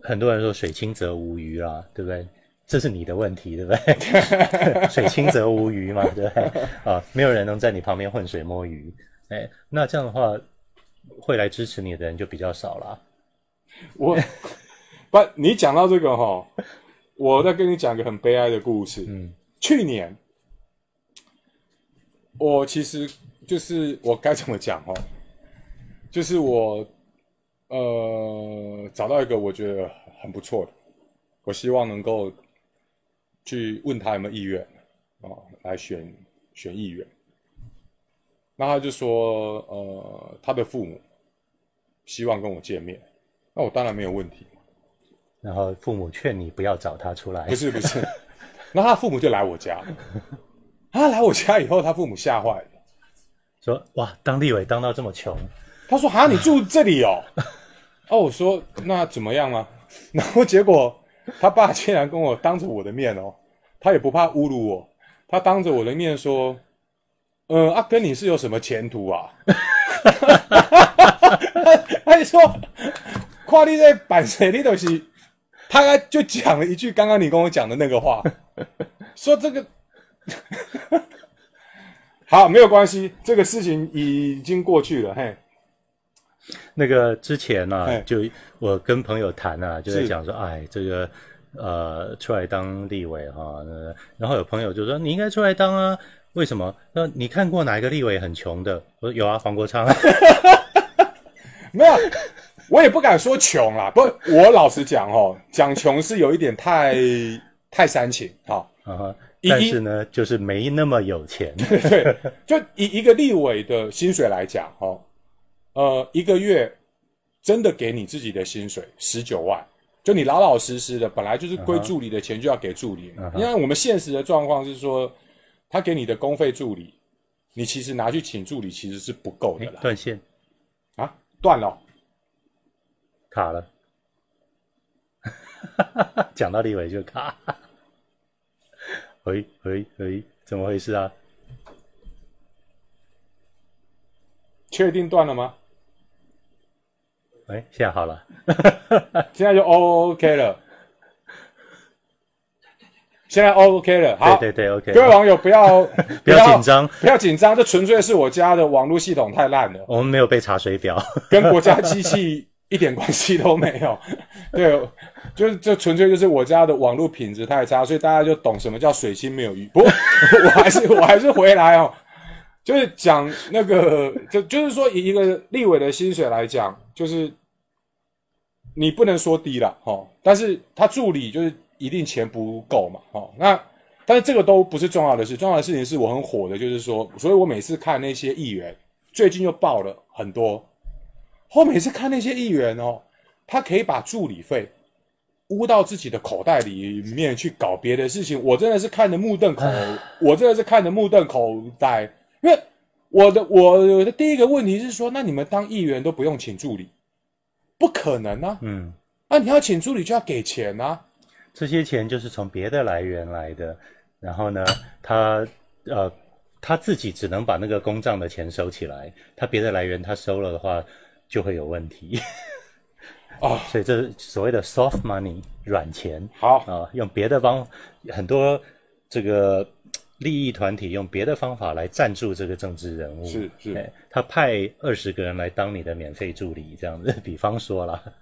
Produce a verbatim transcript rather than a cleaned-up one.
很多人说水清则无鱼啦，对不对？这是你的问题，对不对？水清则无鱼嘛，对不对？啊，没有人能在你旁边浑水摸鱼，哎，那这样的话，会来支持你的人就比较少啦。 我不，你讲到这个哈，我再跟你讲个很悲哀的故事。嗯，去年我其实就是我该怎么讲哦，就是我呃找到一个我觉得很不错的，我希望能够去问他有没有意愿哦，来选选议员。那他就说，呃，他的父母希望跟我见面，那我当然没有问题。 然后父母劝你不要找他出来， 不是不是，那他父母就来我家，他来我家以后，他父母吓坏了， 说哇，当立委当到这么穷， 他说哈，你住这里哦，哦，我说那怎么样啊？然后结果他爸竟然跟我当着我的面哦，他也不怕侮辱我，他当着我的面说，呃啊，跟你是有什么前途啊？他就说，看你在办事，你就是他就讲了一句刚刚你跟我讲的那个话，说这个好没有关系，这个事情已经过去了。嘿， 那个之前啊，就我跟朋友谈啊，就在讲说，哎，这个呃出来当立委哈、啊，然后有朋友就说你应该出来当啊，为什么？那你看过哪一个立委很穷的？我说有啊，黄国昌。 没有。我也不敢说穷啦，不，我老实讲哦，讲穷是有一点太太煽情哈。 啊，但是呢，就是没那么有钱。 对对，就以一个立委的薪水来讲哦，呃，一个月真的给你自己的薪水十九万，就你老老实实的，本来就是归助理的钱就要给助理。Uh-huh. 因为我们现实的状况是说，他给你的公费助理，你其实拿去请助理其实是不够的啦。 断线啊，断了。 卡了，讲到立委就卡，喂喂喂，怎么回事啊？ 确定断了吗？ 哎，现在好了， 现在就 OK 了，现在 OK 了，好， 对对对 OK。 各位网友不要不要紧张， 不要紧张，这纯粹是我家的网络系统太烂了， 我们没有被查水表， 跟国家机器一点关系都没有，对，就是这纯粹就是我家的网络品质太差，所以大家就懂什么叫水清没有鱼。不过我还是我还是回来哦，就是讲那个，就就是说以一个立委的薪水来讲，就是你不能说低啦，齁，但是他助理就是一定钱不够嘛，齁，那但是这个都不是重要的事，重要的事情是我很火的，就是说，所以我每次看那些议员，最近又爆了很多。我每次看那些议员哦，他可以把助理费污到自己的口袋里面去搞别的事情，我真的是看得目瞪口，我真的是看得目瞪口呆。因为我的我的第一个问题是说，那你们当议员都不用请助理，不可能啊。嗯，啊，你要请助理就要给钱啊。 这些钱就是从别的来源来的，然后呢，他呃他自己只能把那个公账的钱收起来，他别的来源他收了的话。就会有问题啊，所以这是所谓的 soft money 软钱。 好啊，用别的方很多这个利益团体用别的方法来赞助这个政治人物， 是是， 他派二十个人来当你的免费助理，这样子，比方说啦。